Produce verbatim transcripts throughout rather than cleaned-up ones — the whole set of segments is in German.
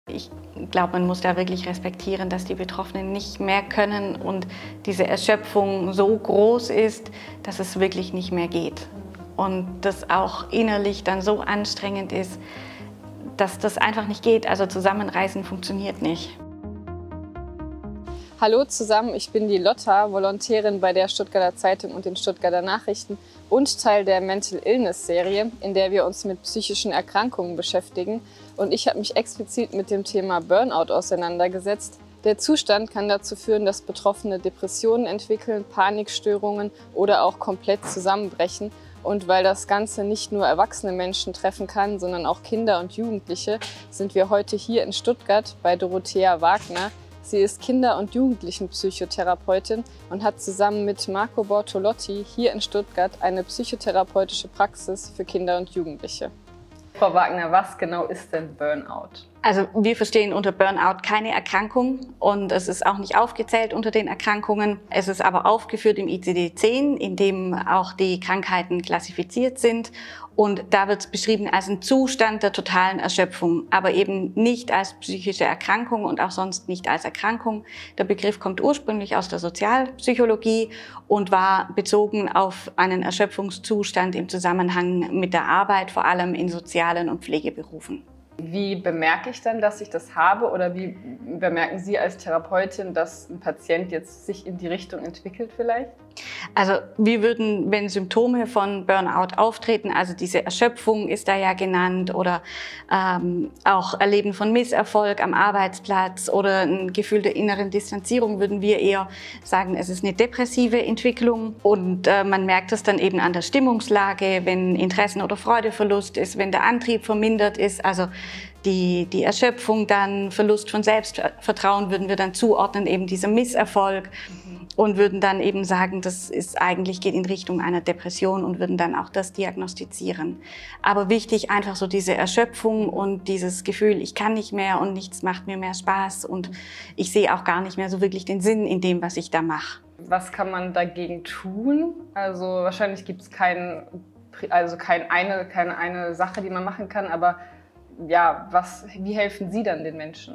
Ich glaube, man muss da wirklich respektieren, dass die Betroffenen nicht mehr können und diese Erschöpfung so groß ist, dass es wirklich nicht mehr geht. Und das auch innerlich dann so anstrengend ist, dass das einfach nicht geht. Also Zusammenreißen funktioniert nicht. Hallo zusammen, ich bin die Lotta, Volontärin bei der Stuttgarter Zeitung und den Stuttgarter Nachrichten und Teil der Mental Illness Serie, in der wir uns mit psychischen Erkrankungen beschäftigen. Und ich habe mich explizit mit dem Thema Burnout auseinandergesetzt. Der Zustand kann dazu führen, dass Betroffene Depressionen entwickeln, Panikstörungen oder auch komplett zusammenbrechen. Und weil das Ganze nicht nur erwachsene Menschen treffen kann, sondern auch Kinder und Jugendliche, sind wir heute hier in Stuttgart bei Dorothea Wagner. Sie ist Kinder- und Jugendlichenpsychotherapeutin und hat zusammen mit Marco Bortolotti hier in Stuttgart eine psychotherapeutische Praxis für Kinder und Jugendliche. Frau Wagner, was genau ist denn Burnout? Also wir verstehen unter Burnout keine Erkrankung und es ist auch nicht aufgezählt unter den Erkrankungen. Es ist aber aufgeführt im I C D zehn, in dem auch die Krankheiten klassifiziert sind. Und da wird es beschrieben als ein Zustand der totalen Erschöpfung, aber eben nicht als psychische Erkrankung und auch sonst nicht als Erkrankung. Der Begriff kommt ursprünglich aus der Sozialpsychologie und war bezogen auf einen Erschöpfungszustand im Zusammenhang mit der Arbeit, vor allem in sozialen und Pflegeberufen. Wie bemerke ich dann, dass ich das habe, oder wie bemerken Sie als Therapeutin, dass ein Patient jetzt sich in die Richtung entwickelt vielleicht? Also wir würden, wenn Symptome von Burnout auftreten, also diese Erschöpfung ist da ja genannt oder ähm, auch Erleben von Misserfolg am Arbeitsplatz oder ein Gefühl der inneren Distanzierung, würden wir eher sagen, es ist eine depressive Entwicklung und äh, man merkt es dann eben an der Stimmungslage, wenn Interessen- oder Freudeverlust ist, wenn der Antrieb vermindert ist, also Die, die Erschöpfung, dann Verlust von Selbstvertrauen würden wir dann zuordnen, eben dieser Misserfolg mhm. und würden dann eben sagen, das ist eigentlich geht in Richtung einer Depression und würden dann auch das diagnostizieren. Aber wichtig einfach so diese Erschöpfung und dieses Gefühl, ich kann nicht mehr und nichts macht mir mehr Spaß und ich sehe auch gar nicht mehr so wirklich den Sinn in dem, was ich da mache. Was kann man dagegen tun? Also wahrscheinlich gibt es kein, also kein eine, keine eine Sache, die man machen kann, aber ja, was, wie helfen Sie dann den Menschen?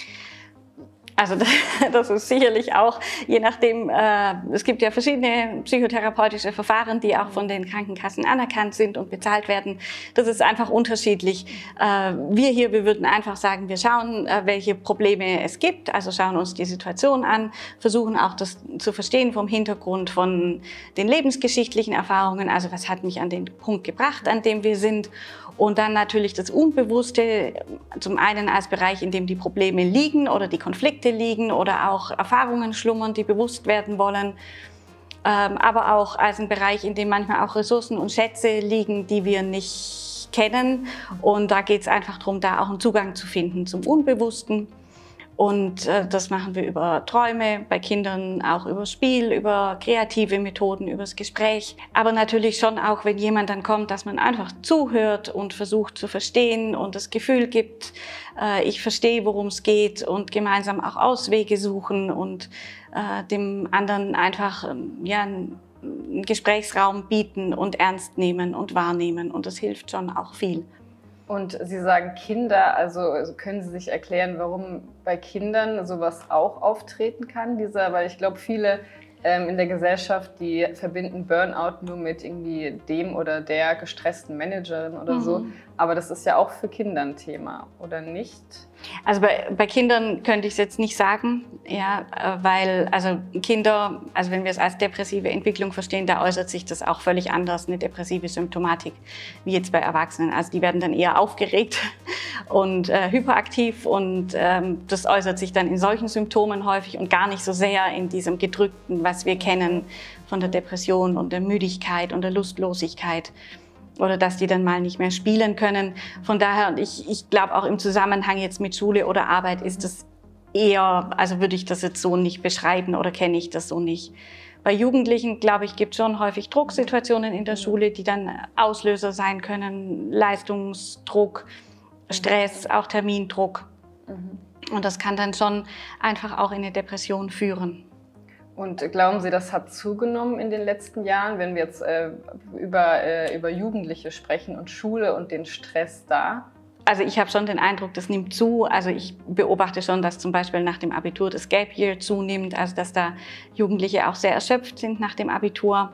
Also das ist sicherlich auch, je nachdem, äh, es gibt ja verschiedene psychotherapeutische Verfahren, die auch von den Krankenkassen anerkannt sind und bezahlt werden. Das ist einfach unterschiedlich. Äh, wir hier, wir würden einfach sagen, wir schauen, äh, welche Probleme es gibt, also schauen uns die Situation an, versuchen auch das zu verstehen vom Hintergrund von den lebensgeschichtlichen Erfahrungen, also was hat mich an den Punkt gebracht, an dem wir sind. Und dann natürlich das Unbewusste, zum einen als Bereich, in dem die Probleme liegen oder die Konflikte liegen oder auch Erfahrungen schlummern, die bewusst werden wollen. Ähm, aber auch als ein Bereich, in dem manchmal auch Ressourcen und Schätze liegen, die wir nicht kennen. Und da geht es einfach darum, da auch einen Zugang zu finden zum Unbewussten. Und äh, das machen wir über Träume, bei Kindern auch über Spiel, über kreative Methoden, übers Gespräch. Aber natürlich schon auch, wenn jemand dann kommt, dass man einfach zuhört und versucht zu verstehen und das Gefühl gibt, äh, ich verstehe, worum es geht und gemeinsam auch Auswege suchen und äh, dem anderen einfach ähm, ja, einen Gesprächsraum bieten und ernst nehmen und wahrnehmen. Und das hilft schon auch viel. Und Sie sagen Kinder, also können Sie sich erklären, warum bei Kindern sowas auch auftreten kann? Dieser, weil ich glaube, viele ähm, in der Gesellschaft, die verbinden Burnout nur mit irgendwie dem oder der gestressten Managerin oder mhm. so. Aber das ist ja auch für Kinder ein Thema, oder nicht? Also bei, bei Kindern könnte ich es jetzt nicht sagen, ja, weil also Kinder, also wenn wir es als depressive Entwicklung verstehen, da äußert sich das auch völlig anders, eine depressive Symptomatik, wie jetzt bei Erwachsenen. Also die werden dann eher aufgeregt und äh, hyperaktiv und ähm, das äußert sich dann in solchen Symptomen häufig und gar nicht so sehr in diesem Gedrückten, was wir kennen von der Depression und der Müdigkeit und der Lustlosigkeit. Oder dass die dann mal nicht mehr spielen können. Von daher, ich, ich glaube auch im Zusammenhang jetzt mit Schule oder Arbeit ist das eher, also würde ich das jetzt so nicht beschreiben oder kenne ich das so nicht. Bei Jugendlichen, glaube ich, gibt es schon häufig Drucksituationen in der Schule, die dann Auslöser sein können, Leistungsdruck, Stress, auch Termindruck. Und das kann dann schon einfach auch in eine Depression führen. Und glauben Sie, das hat zugenommen in den letzten Jahren, wenn wir jetzt äh, über, äh, über Jugendliche sprechen und Schule und den Stress da? Also ich habe schon den Eindruck, das nimmt zu. Also ich beobachte schon, dass zum Beispiel nach dem Abitur das Gap Year zunimmt, also dass da Jugendliche auch sehr erschöpft sind nach dem Abitur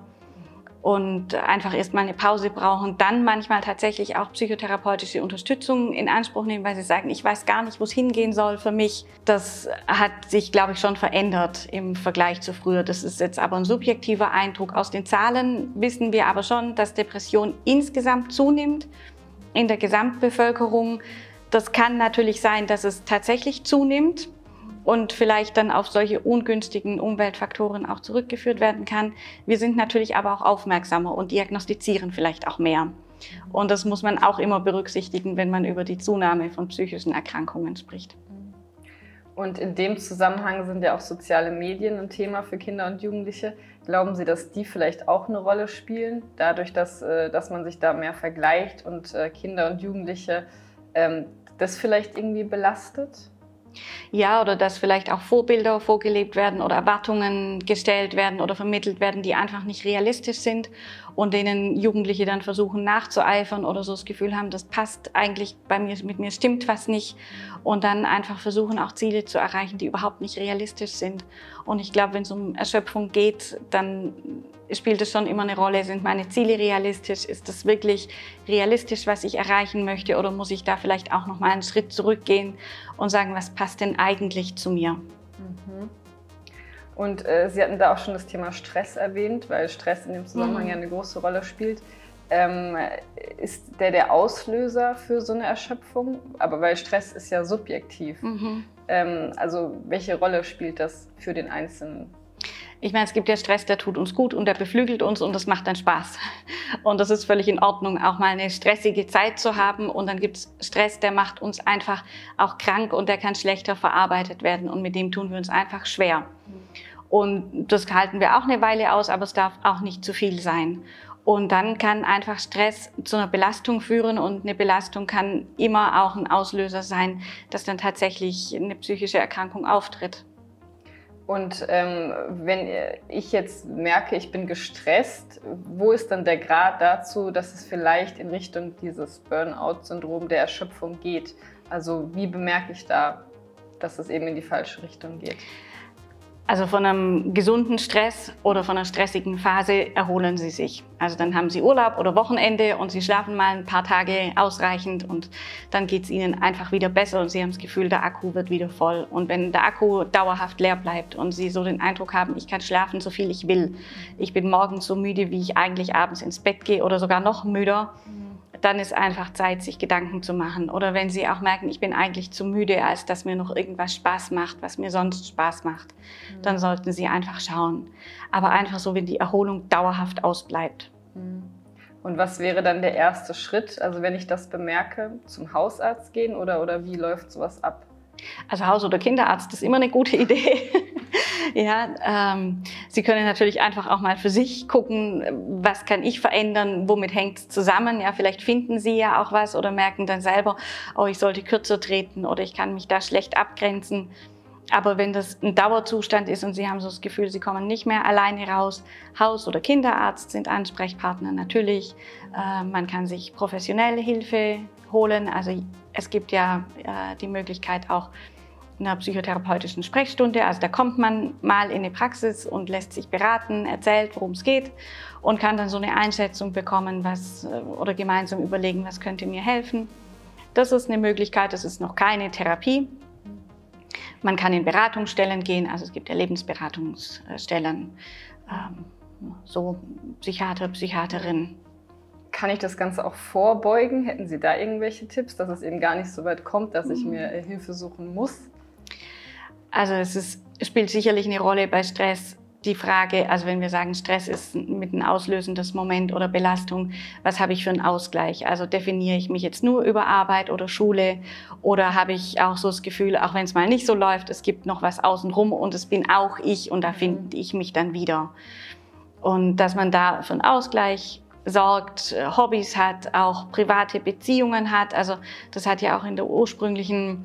und einfach erstmal eine Pause brauchen, dann manchmal tatsächlich auch psychotherapeutische Unterstützung in Anspruch nehmen, weil sie sagen, ich weiß gar nicht, wo es hingehen soll für mich. Das hat sich, glaube ich, schon verändert im Vergleich zu früher. Das ist jetzt aber ein subjektiver Eindruck. Aus den Zahlen wissen wir aber schon, dass Depression insgesamt zunimmt in der Gesamtbevölkerung. Das kann natürlich sein, dass es tatsächlich zunimmt und vielleicht dann auf solche ungünstigen Umweltfaktoren auch zurückgeführt werden kann. Wir sind natürlich aber auch aufmerksamer und diagnostizieren vielleicht auch mehr. Und das muss man auch immer berücksichtigen, wenn man über die Zunahme von psychischen Erkrankungen spricht. Und in dem Zusammenhang sind ja auch soziale Medien ein Thema für Kinder und Jugendliche. Glauben Sie, dass die vielleicht auch eine Rolle spielen, dadurch, dass, dass man sich da mehr vergleicht und Kinder und Jugendliche das vielleicht irgendwie belastet? Ja, oder dass vielleicht auch Vorbilder vorgelebt werden oder Erwartungen gestellt werden oder vermittelt werden, die einfach nicht realistisch sind und denen Jugendliche dann versuchen nachzueifern oder so das Gefühl haben, das passt eigentlich bei mir, mit mir stimmt was nicht und dann einfach versuchen auch Ziele zu erreichen, die überhaupt nicht realistisch sind. Und ich glaube, wenn es um Erschöpfung geht, dann spielt es schon immer eine Rolle. Sind meine Ziele realistisch? Ist das wirklich realistisch, was ich erreichen möchte? Oder muss ich da vielleicht auch noch mal einen Schritt zurückgehen und sagen, was passt denn eigentlich zu mir? Mhm. Und äh, Sie hatten da auch schon das Thema Stress erwähnt, weil Stress in dem Zusammenhang mhm. ja eine große Rolle spielt. Ähm, ist der der Auslöser für so eine Erschöpfung? Aber weil Stress ist ja subjektiv. Mhm. Ähm, also welche Rolle spielt das für den Einzelnen? Ich meine, es gibt ja Stress, der tut uns gut und der beflügelt uns und das macht dann Spaß. Und das ist völlig in Ordnung, auch mal eine stressige Zeit zu haben. Und dann gibt es Stress, der macht uns einfach auch krank und der kann schlechter verarbeitet werden. Und mit dem tun wir uns einfach schwer. Und das halten wir auch eine Weile aus, aber es darf auch nicht zu viel sein. Und dann kann einfach Stress zu einer Belastung führen und eine Belastung kann immer auch ein Auslöser sein, dass dann tatsächlich eine psychische Erkrankung auftritt. Und ähm, wenn ich jetzt merke, ich bin gestresst, wo ist dann der Grad dazu, dass es vielleicht in Richtung dieses Burnout-Syndrom der Erschöpfung geht? Also wie bemerke ich da, dass es eben in die falsche Richtung geht? Also von einem gesunden Stress oder von einer stressigen Phase erholen Sie sich. Also dann haben Sie Urlaub oder Wochenende und Sie schlafen mal ein paar Tage ausreichend und dann geht es Ihnen einfach wieder besser und Sie haben das Gefühl, der Akku wird wieder voll. Und wenn der Akku dauerhaft leer bleibt und Sie so den Eindruck haben, ich kann schlafen, so viel ich will, ich bin morgens so müde, wie ich eigentlich abends ins Bett gehe oder sogar noch müder, dann ist einfach Zeit, sich Gedanken zu machen. Oder wenn Sie auch merken, ich bin eigentlich zu müde, als dass mir noch irgendwas Spaß macht, was mir sonst Spaß macht, mhm. dann sollten Sie einfach schauen. Aber einfach so, wenn die Erholung dauerhaft ausbleibt. Und was wäre dann der erste Schritt? Also wenn ich das bemerke, zum Hausarzt gehen oder, oder wie läuft sowas ab? Also Haus- oder Kinderarzt ist immer eine gute Idee. Ja, ähm, Sie können natürlich einfach auch mal für sich gucken, was kann ich verändern, womit hängt es zusammen. Ja, vielleicht finden Sie ja auch was oder merken dann selber, oh, ich sollte kürzer treten oder ich kann mich da schlecht abgrenzen. Aber wenn das ein Dauerzustand ist und Sie haben so das Gefühl, Sie kommen nicht mehr alleine raus, Haus- oder Kinderarzt sind Ansprechpartner natürlich. Äh, man kann sich professionelle Hilfe holen. Also es gibt ja äh, die Möglichkeit auch einer psychotherapeutischen Sprechstunde. Also da kommt man mal in eine Praxis und lässt sich beraten, erzählt, worum es geht und kann dann so eine Einschätzung bekommen, was oder gemeinsam überlegen, was könnte mir helfen. Das ist eine Möglichkeit, das ist noch keine Therapie. Man kann in Beratungsstellen gehen, also es gibt ja Lebensberatungsstellen, ähm, so Psychiater, Psychiaterin. Kann ich das Ganze auch vorbeugen? Hätten Sie da irgendwelche Tipps, dass es eben gar nicht so weit kommt, dass ich mir Hilfe suchen muss? Also es ist, spielt sicherlich eine Rolle bei Stress die Frage, also wenn wir sagen, Stress ist mit ein auslösendes Moment oder Belastung, was habe ich für einen Ausgleich? Also definiere ich mich jetzt nur über Arbeit oder Schule oder habe ich auch so das Gefühl, auch wenn es mal nicht so läuft, es gibt noch was außenrum und es bin auch ich und da finde ich mich dann wieder. Und dass man da für einen Ausgleich sorgt, Hobbys hat, auch private Beziehungen hat. Also das hat ja auch in der ursprünglichen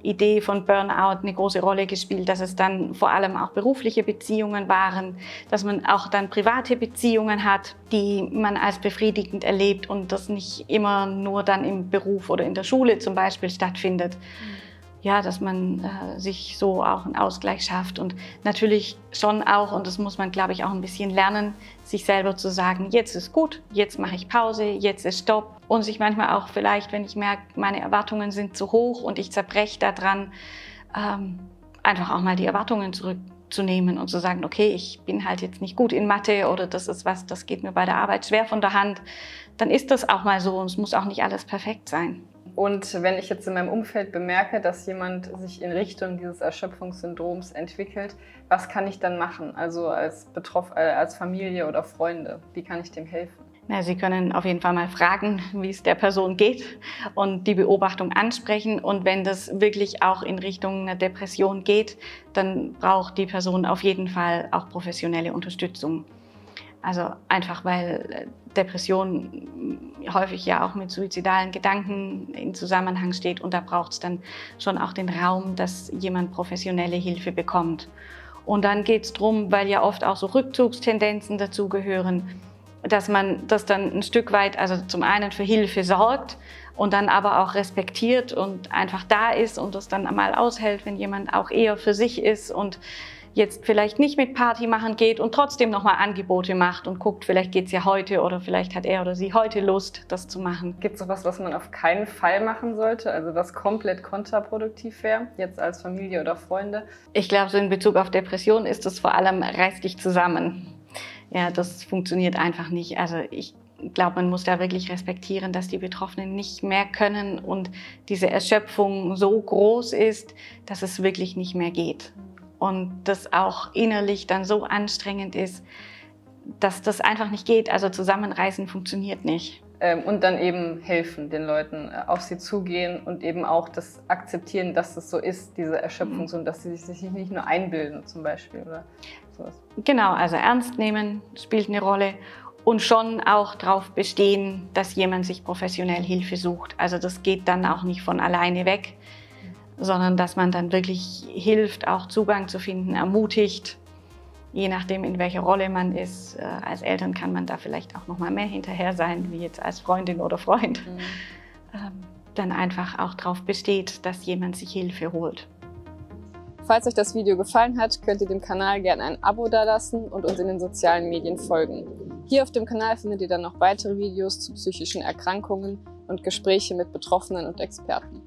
Idee von Burnout eine große Rolle gespielt, dass es dann vor allem auch berufliche Beziehungen waren, dass man auch dann private Beziehungen hat, die man als befriedigend erlebt und das nicht immer nur dann im Beruf oder in der Schule zum Beispiel stattfindet. Ja, dass man äh, sich so auch einen Ausgleich schafft und natürlich schon auch, und das muss man, glaube ich, auch ein bisschen lernen, sich selber zu sagen, jetzt ist gut, jetzt mache ich Pause, jetzt ist Stopp und sich manchmal auch vielleicht, wenn ich merke, meine Erwartungen sind zu hoch und ich zerbreche daran, ähm, einfach auch mal die Erwartungen zurückzunehmen und zu sagen, okay, ich bin halt jetzt nicht gut in Mathe oder das ist was, das geht mir bei der Arbeit schwer von der Hand, dann ist das auch mal so und es muss auch nicht alles perfekt sein. Und wenn ich jetzt in meinem Umfeld bemerke, dass jemand sich in Richtung dieses Erschöpfungssyndroms entwickelt, was kann ich dann machen? Also als Betroff- äh, als Familie oder Freunde, wie kann ich dem helfen? Na, Sie können auf jeden Fall mal fragen, wie es der Person geht und die Beobachtung ansprechen. Und wenn das wirklich auch in Richtung einer Depression geht, dann braucht die Person auf jeden Fall auch professionelle Unterstützung. Also einfach, weil Depression häufig ja auch mit suizidalen Gedanken in Zusammenhang steht und da braucht es dann schon auch den Raum, dass jemand professionelle Hilfe bekommt. Und dann geht es darum, weil ja oft auch so Rückzugstendenzen dazugehören, dass man das dann ein Stück weit, also zum einen für Hilfe sorgt und dann aber auch respektiert und einfach da ist und das dann mal aushält, wenn jemand auch eher für sich ist und jetzt vielleicht nicht mit Party machen geht und trotzdem nochmal Angebote macht und guckt, vielleicht geht es ja heute oder vielleicht hat er oder sie heute Lust, das zu machen. Gibt es sowas, was man auf keinen Fall machen sollte, also was komplett kontraproduktiv wäre, jetzt als Familie oder Freunde? Ich glaube, so in Bezug auf Depression ist es vor allem, reiß dich zusammen. Ja, das funktioniert einfach nicht. Also ich glaube, man muss da wirklich respektieren, dass die Betroffenen nicht mehr können und diese Erschöpfung so groß ist, dass es wirklich nicht mehr geht. Und das auch innerlich dann so anstrengend ist, dass das einfach nicht geht. Also zusammenreißen funktioniert nicht. Und dann eben helfen, den Leuten auf sie zugehen und eben auch das akzeptieren, dass das so ist, diese Erschöpfung, und dass sie sich nicht nur einbilden zum Beispiel oder sowas. Genau, also ernst nehmen spielt eine Rolle und schon auch darauf bestehen, dass jemand sich professionell Hilfe sucht. Also das geht dann auch nicht von alleine weg, sondern dass man dann wirklich hilft, auch Zugang zu finden, ermutigt, je nachdem, in welcher Rolle man ist. Als Eltern kann man da vielleicht auch noch mal mehr hinterher sein, wie jetzt als Freundin oder Freund. Mhm. Ähm, dann einfach auch darauf besteht, dass jemand sich Hilfe holt. Falls euch das Video gefallen hat, könnt ihr dem Kanal gerne ein Abo dalassen und uns in den sozialen Medien folgen. Hier auf dem Kanal findet ihr dann noch weitere Videos zu psychischen Erkrankungen und Gespräche mit Betroffenen und Experten.